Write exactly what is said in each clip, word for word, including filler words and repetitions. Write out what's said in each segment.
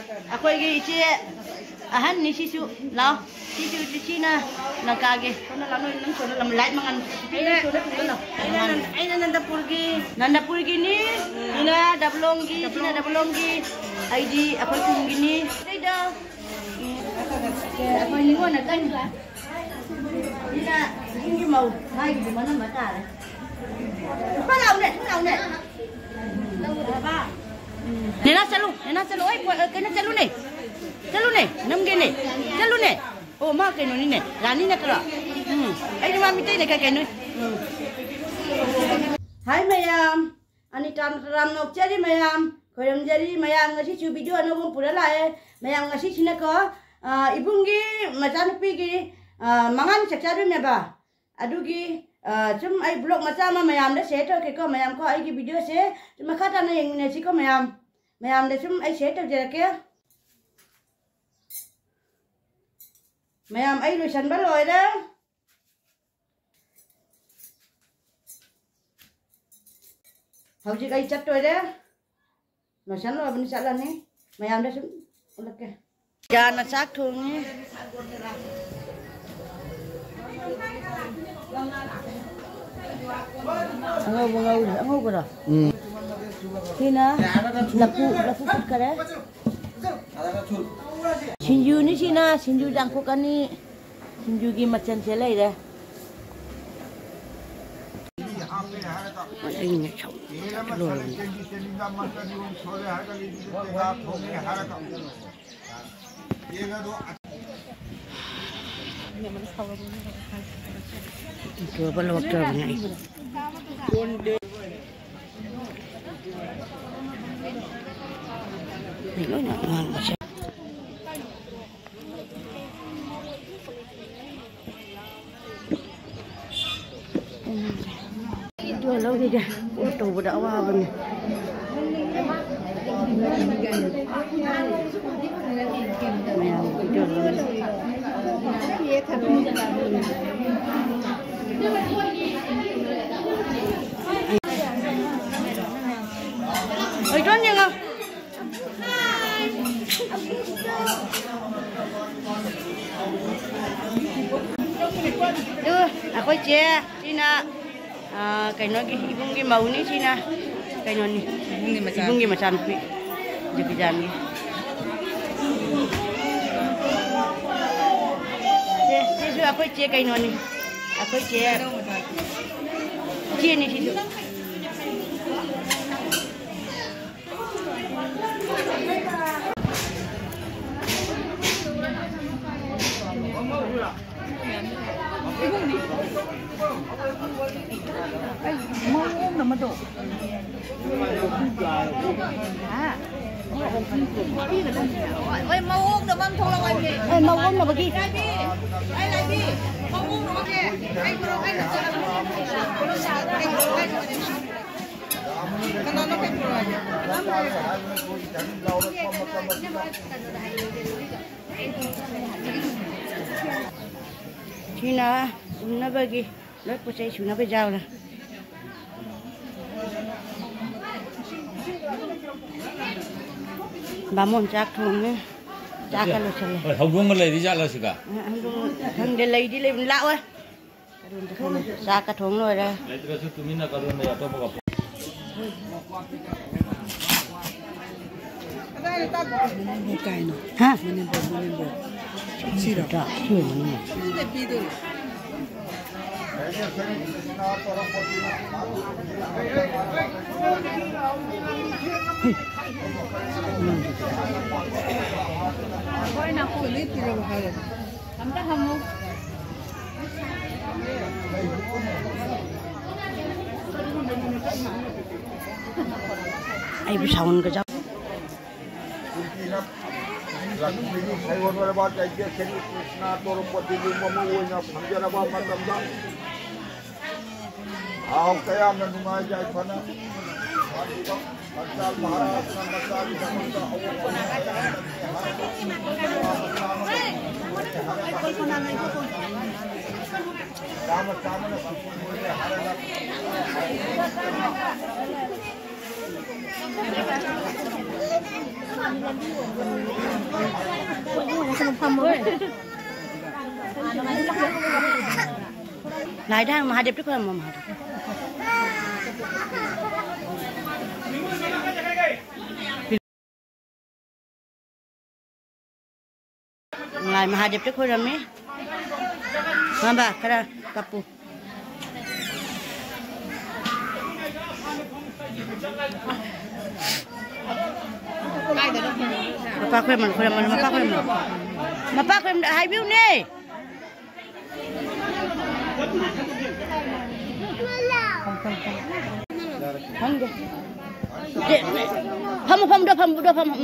ꯑꯩꯈꯣꯏꯒꯤ ꯏꯆꯦ ꯑꯍꯟꯅꯤ ꯁꯤꯁꯨ ꯂꯥꯎ ꯁꯤꯁꯨ ꯁꯤꯅ ꯂꯪꯀꯥꯒꯤ ꯁꯣꯅ ꯂꯥꯎ ꯅꯪ ꯁꯣꯅ ꯂꯝ ꯂꯥꯏꯠ ꯃꯉꯥꯟ ꯑꯩꯅ ꯅꯟꯗꯄꯨꯔꯒꯤ ꯅꯟꯗꯄꯨꯔꯒꯤꯅꯤ ꯁꯤꯅ ꯗꯕꯂꯣꯡꯒꯤ ꯁꯤꯅ ꯗꯕꯂꯣꯡꯒꯤ ꯑꯩꯗꯤ ꯑꯩꯈꯣꯏ ꯈꯨꯟꯒꯤꯅꯤ ꯁꯤꯗ ꯑꯩꯈꯣꯏ ꯅꯤꯉꯣꯟꯅ ꯀꯟꯕ sina ini mau mai di mana mata le apa lau ne lau ne apa nena chalu nena chalu oi kena chalu ne chalu ne nam ge ne chalu ne oh ma ke no ni ne rani ne kala hmm ai di ma mi te ne ka ke no hai mayam ani tan ram nok chari mayam khoyam jari mayam ngasi chu video no bum pura lae mayam ngasi sina ko ibungi machanupi gi mangan sakcharu me ba adugi chum ai blog macha ma mayam da share to ke ko mayam ko ai gi video se chum khata na yeng ne chi ko mayam mayam da chum ai share to je ke mayam ai lu san ba loi da hauji ai chat to da ma san lo bani chat la ne mayam da chum ulak ke ja na sak thung ni Angau bangau, angau kara. Hmm. Sina, lapu lapu put kara. Sinju ni sina, sinju jangkau kani, sinju gi macam celai dah. Macam ni cakap. Lor. Itu apa lawak terang ni? Ni lo nak mana macam? Itu lo dia, foto pada awal ni. Memang itu lo. Ye thằng ơi con gì không? Đưa, à coi chia, China, à cái nó cái ibung cái màu ní China, cái nó ní, ibung cái mà chăn bị, jadi chăn ní. Sisu aku cie kain ni, aku cie, cie ni sisu. Mau nama tu? Ah. Ôi mau uống được không? Thôi là ngoài gì? Ê mau uống là bagi. Lại đi. Ai lại đi. Mau uống được không? Anh bro anh là Kalau nak kan bro aja. China, sunna bagi. Lek pusai sunna bejau lah. Bamon chak thong ni, chak kalau cakap. Hầu gông cái này đi chak là gì cả? Thằng để lấy đi lấy lạ ơi. Chak cái thong rồi đó. Lấy cái số tụi mình là cái này là tôi bảo. Cái này. Ha? Mình nên bơm, mình nên bơm. Xí đâu? Chak, chui mana? Xí để pi được. Koi nak kulit tu orang halal. Anda hamu. Ai bersawan kerja. Lagu ini saya orang lebat aja seni Krishna turun poti lima mawunya panjara bapa tambah. Aw kaya menunggu aja sana. Pasal Maharaj pasal Jamunda sama-sama semuanya harap. Lai dah Mahadev tu kan Mahadev. Lai Mahadev tu kan ni. Mamba kara kapu. Mapa ko man, ko man, mapa ko man. Mapa ko man high view ni. Hang deh. Dek. Pam pam do pam do pam.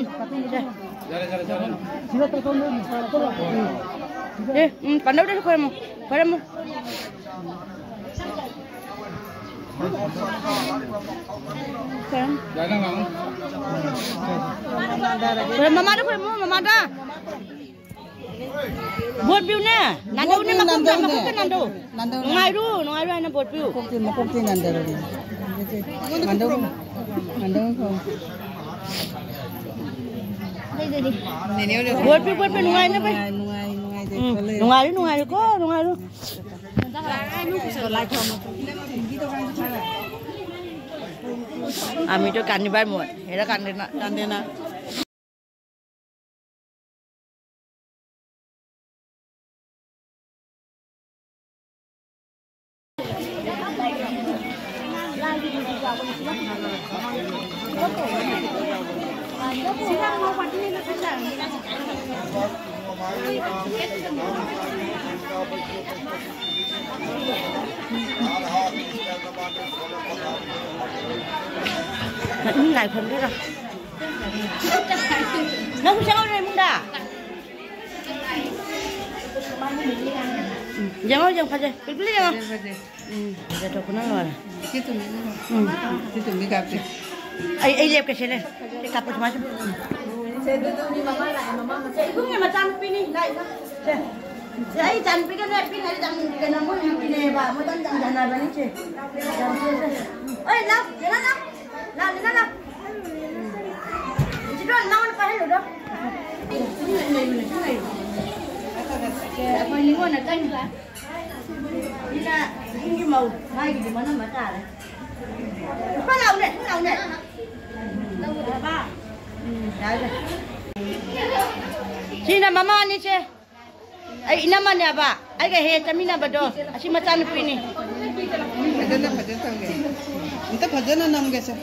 Sila telepon ni. Eh, hmm, pandau dah ko mo. Ko mo. Kan? Jangan bang. Ko mama dah ko mo, mama dah. Buat view ni. Nando ni makuk kan makuk kan nando. Ngai ru, ngai ru ana buat view. Makuk tin makuk tin nando ru. Nando nando ko. Buat view buat view ngai na pe. Nungai nungai de. Nungai ru nungai ru ko, nungai ru. Ami tu kan ni bai muat. Hera kan dia nak, kan dia nak. Silang mau pati ni nak silang. Ini lại phần thế rồi. Nó không sao đây munda. Jangan jangan pakai. Beli jangan. Hmm, dah tahu kenal lah. Kita ni. Hmm, kita ni kapte. Ai ai lihat ke sini. Kita kapal macam. Saya tu ni mama lah, mama macam. Ibu ni macam pini, naik. Saya jangan pergi naik pini, ada jangan pergi nama yang pini, pak. Macam jangan jangan balik je. Eh, nak, jangan nak. Nak, jangan nak. Jadi orang nak apa hello dah. Apa ni mana kan? Ina, ini mau, mai di mana mata lah. Apa lau ni? Lau ni. Lau apa? Dah dah. Sini mama ni je. Ay nama ni apa? Ay ke he tamina bado. Asyik macam ni pini. Ada nak kerja tak ke? Entah kerja nak nam ke sah?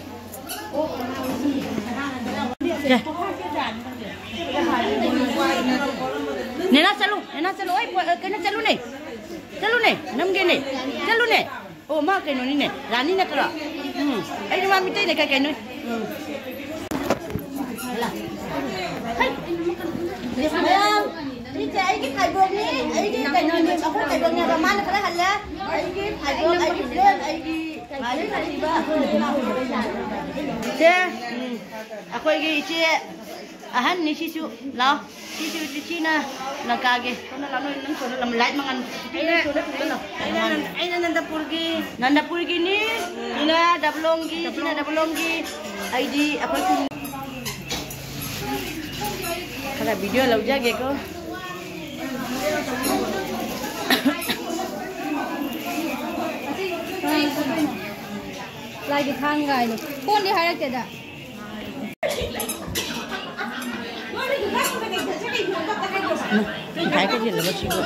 Nena selalu, nena selalu. Ay, kena selalu ni. Selalu ni, nam gini. Selalu ni. Oh, mak kena ni ni. Rani nak kerja. Hmm. Ay, cuma minta ni kakek ni. Hmm. Lah. Hai. Sayang. Ini saya ini kai bom ni. Ini kai nani. Aku kai bom ni ramai nak kerja halia. Ini kai bom, ini blend, ini. Mari nak tiba. Saya. Aku ini isi. Ahan ni sisu. Lah. Sisu di Cina. Nak kage. Kena lalu nang sudah lam light mangan. Ini sudah sudah. Ini ini nanda purgi. Nanda purgi ni. Ini ada belonggi. Ini ada belonggi. I D apa tu? Kalau video lau jaga ko. Lagi tangga ini. Pun di hari tidak. Thấy cái gì là mất chịu.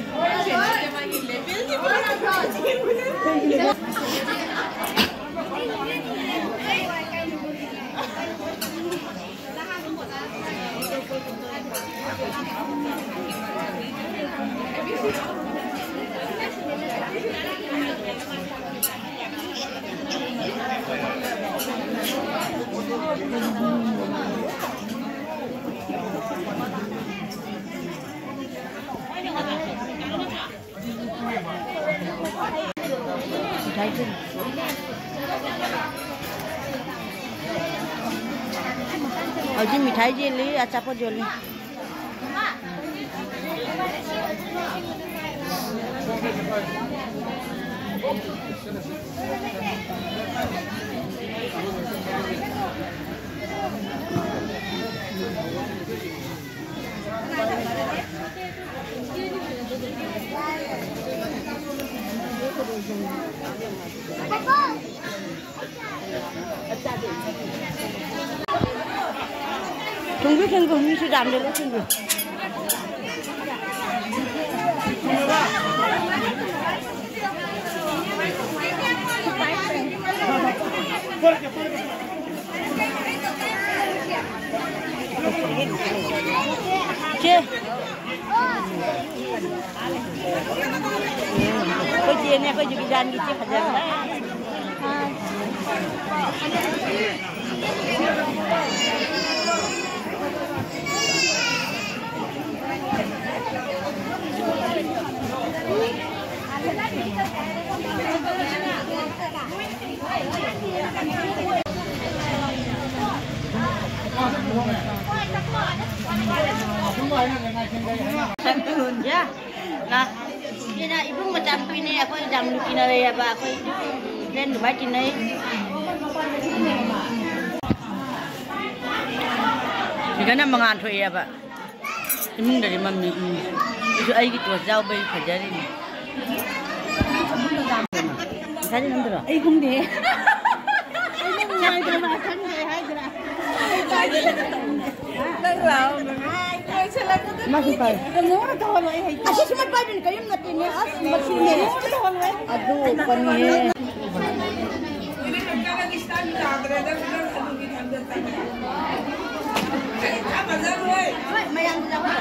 Thấy chưa? Ở trên mì thái gì lý, à chắp vào rồi lý. Tunggu tunggu ni sudah ambil tunggu. Cik. Kau cik ni aku juga jangan gitu aja. Ya, nah, ini ibu macam ini aku jam lukin ada apa aku dan baca ini. Jika nak mengantuk ya pak, ini dari mami itu air itu jauh bayi kerja ini. Tadi nanti lah. Eh kumde. Ini mulai termakan deh, hai kira. Nenglau, Masih pai. semua tahu lah hai. Asyik cuma pai ni kayu nak ini as masih ni. Aduh, pani. Mayang siapa?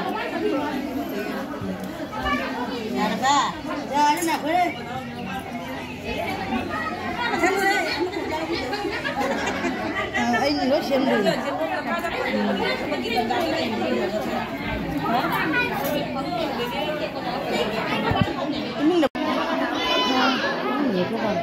Siapa? Jangan nak boleh. Ini lo siapa dulu? Ini nak. Ini tu kan.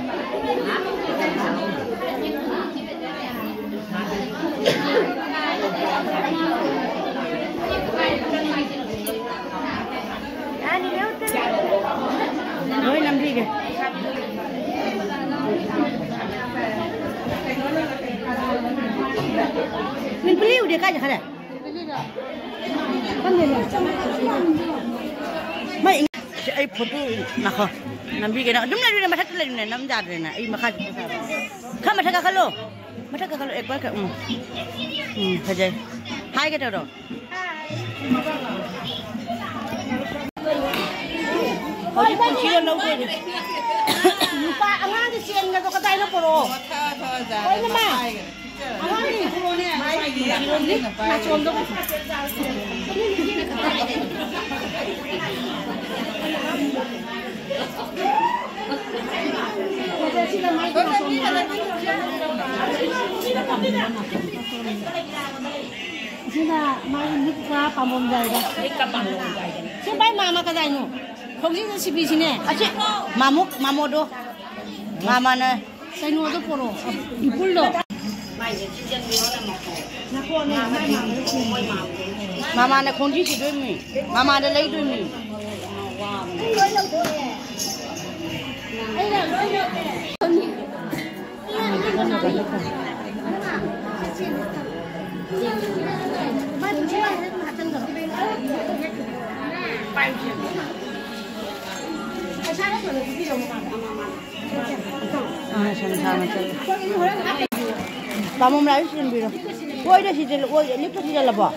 Rồi làm gì kìa? Mình beli udah kaja kada? Kan dia. Mai ai foto nak kah? Nambi kena. Dum lagi nak masak lagi nak nam jar na. Ai makan. Kau masak kalau? Masak kalau ekbar ke? Hmm. Hmm, kaja. Hai kita dong. Kau ni pun siapa nak buat? Lupa, angan di sini nggak kau tahu nak poro. Kau ni mah? Angan ni poro ni. Macam tu. Sila, main ni kah pamom jaya? Ni kah pamom jaya? Siapa mama kata ini? Kau ni si bisi ni? Asyik, mamu, mamu do, mama na. Saya ni ada poro, ipul do. Mama na kunci si dua ni, mama ada lagi dua ni. Ah, sama-sama saja. Kamu melayu sih biru. Woi dah sih jalan, woi ni tu sih jalan apa?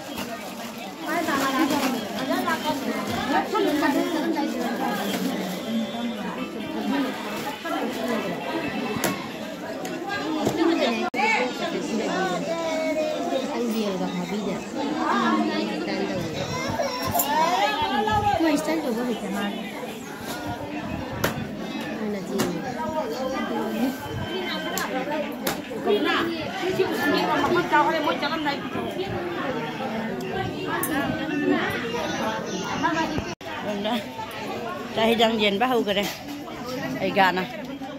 Cahaya jangan bahu ke deh, ikan na.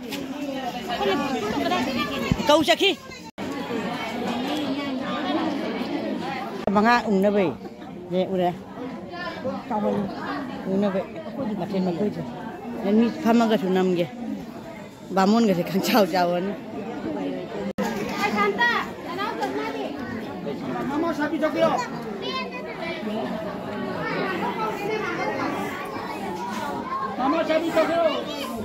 Kau sakit? Manga ung na be, ye udah. Kau ung na be, macam mana tu? Yang ni kama ke sunam ke? Bamun ke sekarang jauh jauh ni. 샤비 저기요. 마마 샤비 저기요.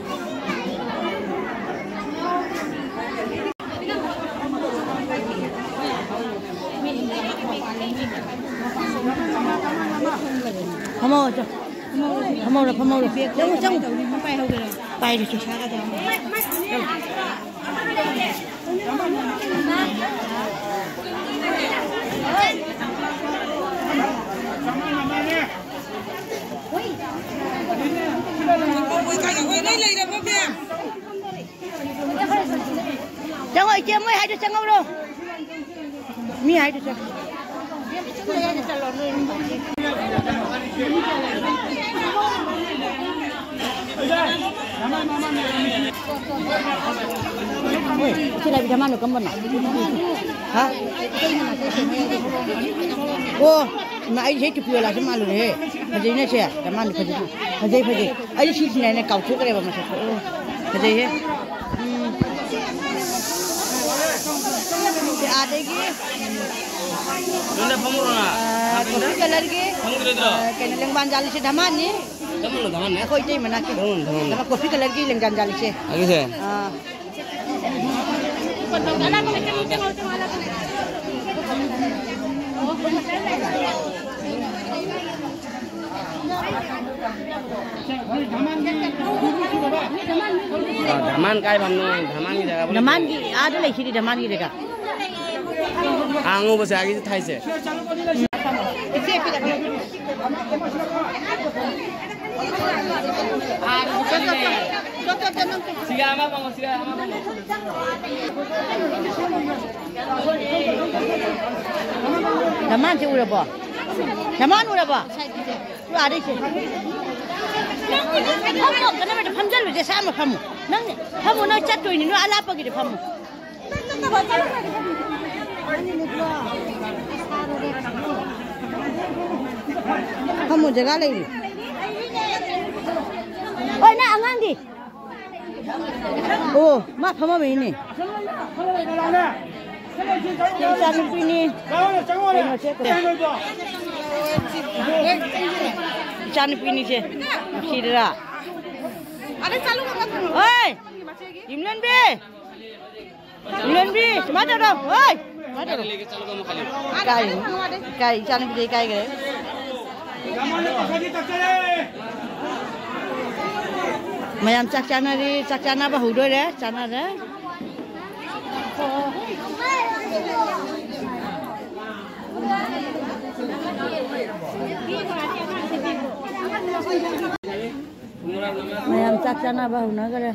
밥 먹었죠? 밥 먹으러 밥 먹으러 짱구 짱구 빨리 좀 사가자. 짱구 이제 뭐 해줘 짱구로 미 해줘 짱구. Chị này bị tham ăn được không bọn nào? Hả? Ô, mà anh thấy chụp vừa là tham ăn rồi đấy. Phải gì nữa chị? Tham ăn được phải gì? Phải gì phải gì? Anh chị này này cào trước cái này mà sao? Phải gì hết? À đây kia. Benda pemuruna. Kopi color ke? Pemuruna. Kena lengban jali se dhaman ni. Kamu lo daman ya? Aku itu mana ke? Daman, daman. Nama kopi color ke lengban jali se. Lagi se. Ah. Daman kai bang no, daman ni jaga. Dhaman ki ada lagi sini dhaman ki dekat. Angu bahasa lagi Thai se. Siga ama bang, siga ama bang. Dhaman je udah apa? Dhaman udah apa? Tu ada sih. Kamu kenapa ada pamjal je sama kamu? Nang kamu nak catu ini, nak ala apa gitu kamu? Kamu jaga lagi. Oh, nak angang di. Oh, mak kamu ini. Jangan ini. Jangan ini je. Sila. Ada calu apa? Oi, Imran be. Imran be, mana dah? Oi, mana dah? Kai, kai, jangan pilih kai ke? Mayam cak cana di, cak cana apa hudo deh, cana deh. Mayam cak cana apa hudo deh.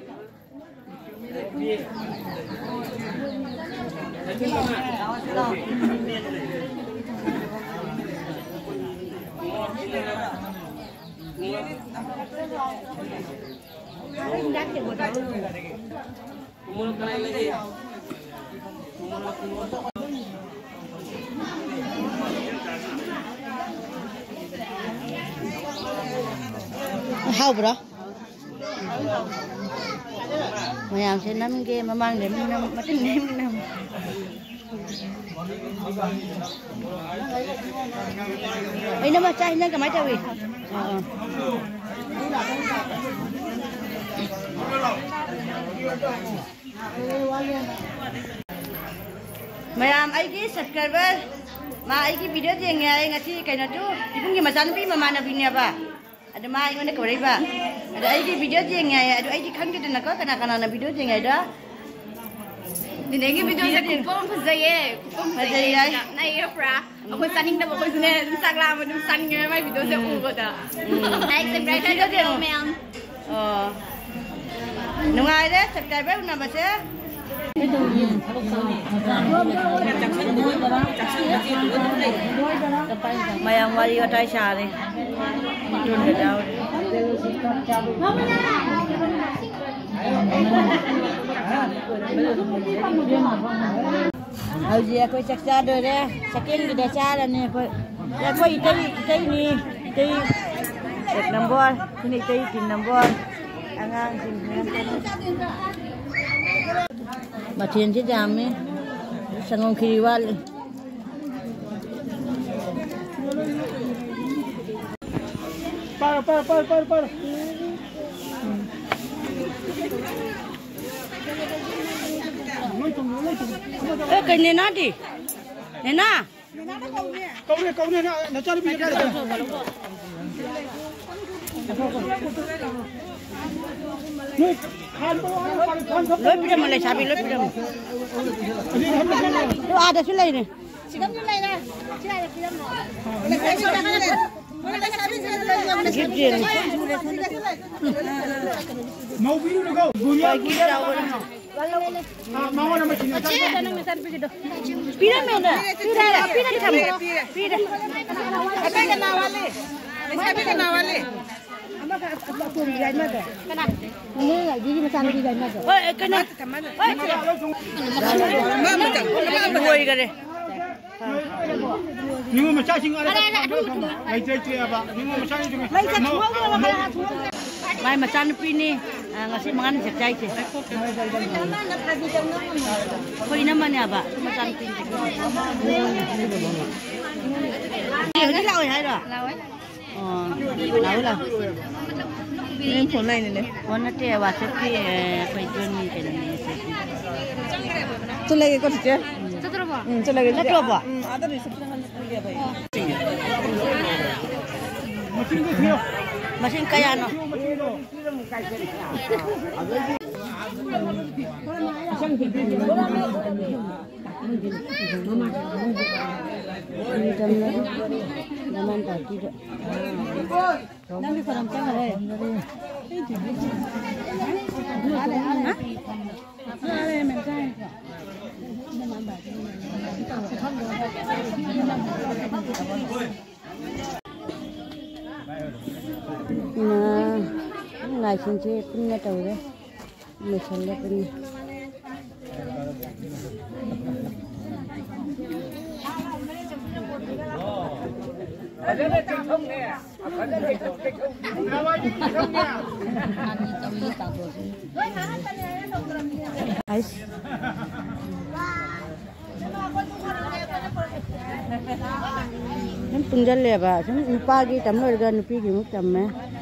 How bro? Mayam saya nam ke memang dem nam macam dem nam. Ini macam ini ke macam ni? Mayam, aiki subscriber, ma aiki video jengnya, ngasi kena tu, ibu ni macam ni mama nabi ni apa? Ada ma ini mana kau apa? Ada aiki video jengnya, ada aiki kan kita nak kau kena kena video jengnya dah. Ini video saya kupon pasaya, kupon pasaya. Nai apa? Aku saning dah aku guna Instagram, aku saning ni mai video saya ubah dah. Like subscribe video dia Mayam. Oh, nungai deh subscriber nama saya. Mayam wali otai sari. Tunda jauh. Aji aku cek cadar deh, cekin di desa dan ni aku, aku itu itu ni, itu एक number, sini itu tin number, angang sini. Macam ni jam ni, sangong kiriwal. 빨리 빨리 빨리 빨리 빨리. ê cái này nó đi này na câu này câu này nó cho nó bị cái này. lối bây giờ mà lại sao bị lối bây giờ đâu à đây xuống đây này 지금 좀 나이나. 지나야 지금 뭐. 원래 그 소리 하는데. 원래 내가 나비 소리 집지 mau biru nó câu. Phải kia đâu rồi mau nó mà chỉ nó. pira mẹ nè pira pira đi thầm pira apa yang nawali? Siapa yang nawali? ơi cái này ơi cái này nhưng mà cha sinh ở đây ngày chơi chơi bà nhưng mà cha sinh mai mà chan pin ni ngasi mangan cek cai cek kau ini mana ba ma chan pin cek ini lau hay rồi lau lau ini phone này này phone nó treo vào cái phải chuyên như thế này tôi lấy cái con gì 저 들어봐. 응, 저 lấy nó treo vào 아들이 있어 그냥 한 개. machine kaya no naman tadi dok. Nanti kolam cang ada. Ada ada. Ada mentai. Nah, ngai sini punya tahu deh. Misalnya punya. Ais. Ini punjal ya pak, ini pagi tamu ada nupi gimana tamu?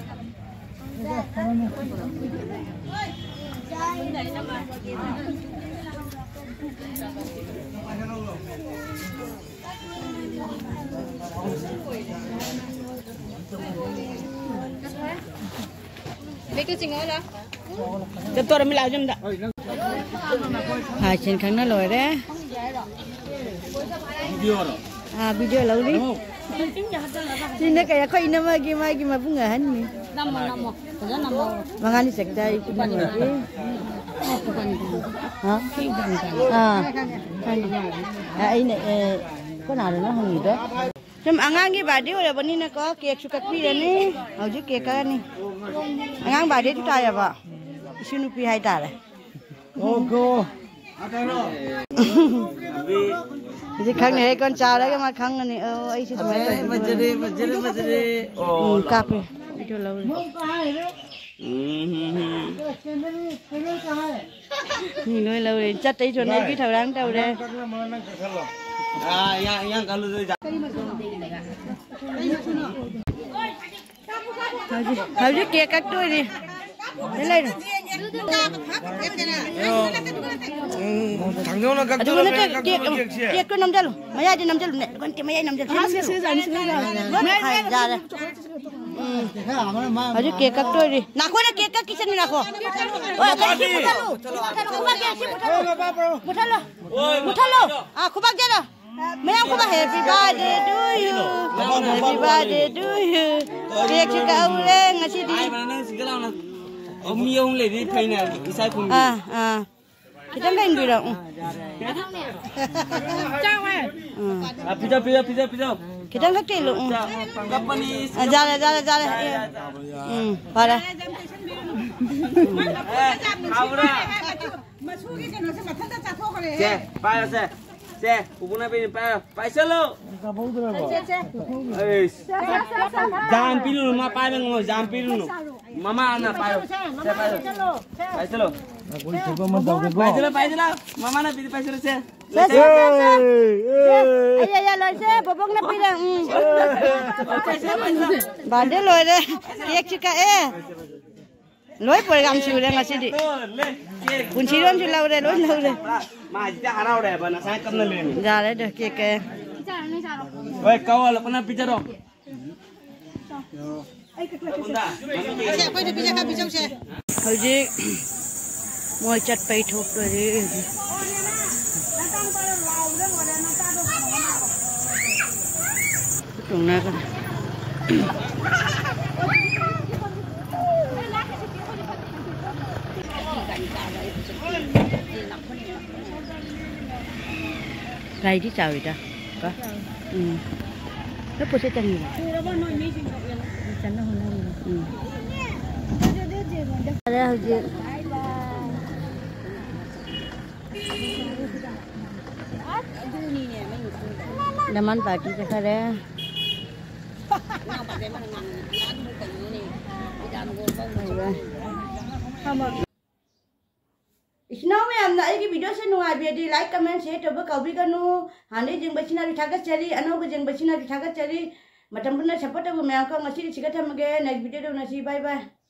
Betul singgah lah. Betul orang milau jam tak? Ah, cint khang na loi deh. Video rồi. Ah, video lau ni. Cint nak kayak kau ini mah gimana gimana bunga han ni. 남모 남모. 그저 남모. Mangani sekdai punya lagi. Hah? Ah. Ah, ini eh, kau nak ada hang itu? Jom angang ni badi orang bani nak kau kek suka pi ni, awak kek kan ni. Angang badi tu tanya pak, isu nupi hai tar. 오고 Jadi khang ni kon chào đấy, mà khang ni, oh, ai sih tu. Majere majere majere. Oh, kape. Itu lau. Ni loi lau ni, chat tay chọn này biết thầu đáng đâu đây. Ah, yang yang kalau tu. Haji, haji kek kat tu ni. Đây này. 장정은 각 Aduh, nak kek kek tu enam jal. Maya ada enam jal ni. Kon kek maya enam jal. Ah, sih sih sih sih. Hai dah. Haji kek kat tu ni. Nak kau nak kek kat kisah ni nak kau. Oh, kau si muda lu. Kau bagi si muda lu. Muda lu. Muda lu. Ah, kau bagi dah. Maya kau bagi happy birthday to you. Happy birthday to you. Kek juga ulang ngasih di. Ai mana segala mana. Om yang lady paine isai pun. Ah, ah. Kita main bilang. Ah, pizza pizza pizza pizza. Kita nak kelu. Kapan ni? Jalan jalan jalan. Hmm, pada. Eh, kau dah. Je, bayar je. xe cũng nói bên phải phải xe lô jam pilu mà phải bên ngồi jam pilu mama na phải xe phải phải xe lô phải xe lô phải xe lô mama na pilih phải xe lô xe xe xe xe ai ai ai lôi xe bố bông nó pi đây bạn đấy lôi đây kiek chika e lôi bồi gam chiu đây ngasih di kunci don chiu lau đây lôi lau đây mà chỉ harau đây bạn saya cầm lên ra đấy được kiek ke oi kau lah pernah bicara dong Xe quay được bây giờ các bị trong xe. hồi ji ngồi chặt bay thuốc rồi đi tụng này con này đi chào rồi ta có ừ nó có sẽ chẳng gì chẳng nó hơn ừ đây hồi ji Daman party cakap dia. Isna में हम ना एक वीडियो से नुआ भी दी like comment share तो बक अभी का नु हाने जिंग बचिना रिठागत चली अनो को जिंग बचिना रिठागत चली मतम पुना सपोर्ट अब मैं आपका मछली चिकट हम गए नेक्स्ट वीडियो तो नसी बाय बाय.